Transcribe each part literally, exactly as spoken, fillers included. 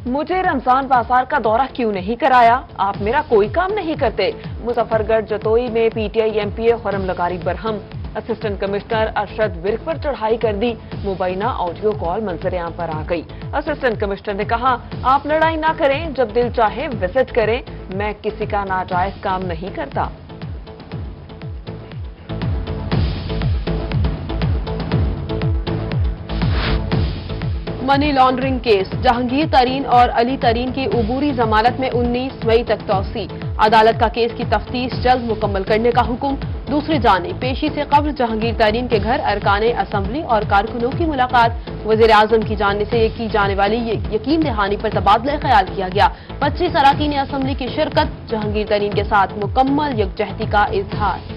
मुझे रमजान बाजार का दौरा क्यों नहीं कराया? आप मेरा कोई काम नहीं करते। मुजफ्फरगढ़ जतोई में PTI MPa Khurram लगारी Barham. Assistant commissioner Arshad Virk पर चढ़ाई कर दी। मुबैना ऑडियो कॉल मंजर-ए-आम पर आ गई। असिस्टेंट कमिश्नर ने कहा, आप लड़ाई ना करें, जब दिल चाहे विजिट करें, मैं किसी का नाजायज काम नहीं करता। मनी लॉन्ड्रिंग केस, जहांगीर तरीन और अली तरीन की उबूरी जमानत में उन्नीस मई तक तौसी। अदालत का केस की तफ्तीश जल्द मुकम्मल करने का हुक्म। दूसरी जानिब पेशी से कब्ल जहांगीर तरीन के घर अरकाने असम्बली और कारकुनों की मुलाकात। वजीर आजम की जानने से की जाने वाली यकीन दहानी पर तबादला ख्याल किया गया। पच्चीस अरकान असम्बली की शिरकत। जहांगीर तरीन के साथ मुकम्मल यकजहती का इजहार।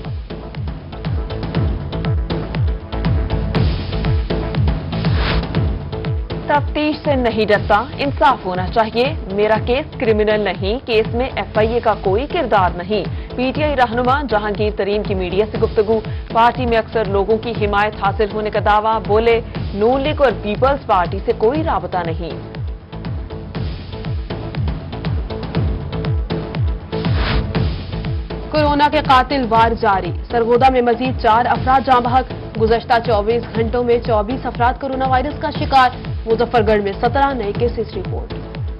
तफ्तीश से नहीं डरता, इंसाफ होना चाहिए। मेरा केस क्रिमिनल नहीं, केस में एफआईए का कोई किरदार नहीं। पीटीआई रहनुमा जहांगीर तरीन की मीडिया से गुफ्तगू। पार्टी में अक्सर लोगों की हिमायत हासिल होने का दावा। बोले, नून लीग और पीपल्स पार्टी से कोई राबता नहीं। कोरोना के कातिल वार जारी। सरगोदा में मजीद चार अफराद जाँ बहक। गुज़श्ता चौबीस घंटों में चौबीस अफराद कोरोना वायरस का शिकार। मुजफ्फरगढ़ में सत्रह नए केसेस रिपोर्ट।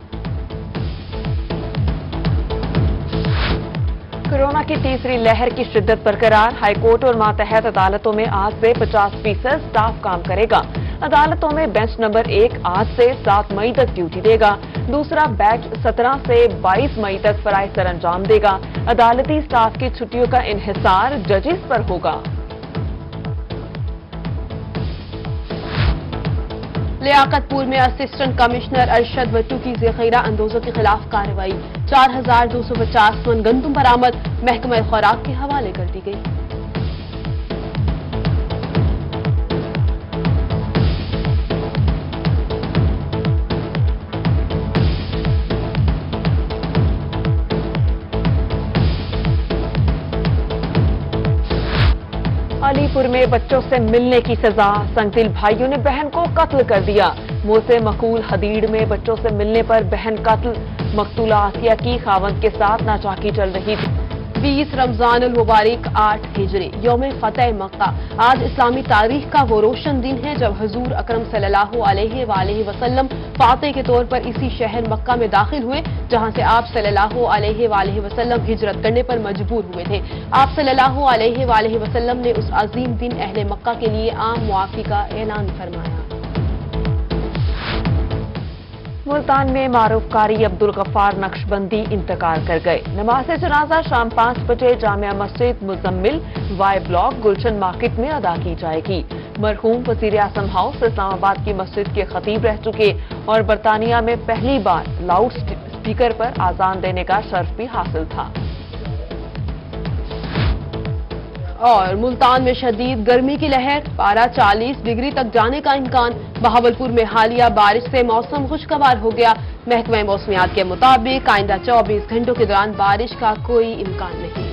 कोरोना की तीसरी लहर की शिद्दत बरकरार। हाईकोर्ट और मातहत अदालतों में आज से पचास फीसद स्टाफ काम करेगा। अदालतों में बेंच नंबर एक आज से सात मई तक ड्यूटी देगा। दूसरा बैच सत्रह से बाईस मई तक फराइज सर अंजाम देगा। अदालती स्टाफ की छुट्टियों का इन्हिसार जजिस पर होगा। लियाकतपुर में असिस्टेंट कमिश्नर अरशद वट्टू की ज़ख़ीरा अंदोजों के खिलाफ कार्रवाई। चार हजार दो सौ पचास मन गंदम बरामद। महकमा खुराक के हवाले कर दी गई। अलीपुर में बच्चों से मिलने की सजा। संगदिल भाइयों ने बहन को कत्ल कर दिया। मोसे मकूल हदीड़ में बच्चों से मिलने पर बहन कत्ल। मकतूला आसिया की खावंद के साथ नाचाकी चल रही थी। बीस रमजान उल मुबारक आठ हिजरी यौम फतेह मक्का। आज इस्लामी तारीख का वो रोशन दिन है जब हुजूर अकरम सल्लल्लाहु अलैहि वालैहि वसल्लम फातेह के तौर पर इसी शहर मक्का में दाखिल हुए, जहां से आप सल्लल्लाहु अलैहि वालैहि वसल्लम हिजरत करने पर मजबूर हुए थे। आप सल्लल्लाहु अलैहि वालैहि वसल्लम ने उस अजीम दिन अहले मक्का के लिए आम मुआफी का ऐलान फरमाया। मुल्तान में मारूफ कारी अब्दुल गफ्फार नक्शबंदी इंतकाल कर गए। नमाज जनाजा शाम पाँच बजे Jamia Masjid Muzammil Y block Gulshan market में अदा की जाएगी। मरहूम वजीर आजम हाउस इस्लामाबाद की मस्जिद के खतीब रह चुके और बरतानिया में पहली बार लाउड स्पीकर पर आजान देने का शर्फ भी हासिल था। और मुल्तान में शदीद गर्मी की लहर। पारा चालीस डिग्री तक जाने का इम्कान। बहावलपुर में हालिया बारिश से मौसम खुशगवार हो गया। महकमा मौसमियात के मुताबिक आइंदा चौबीस घंटों के दौरान बारिश का कोई इम्कान नहीं।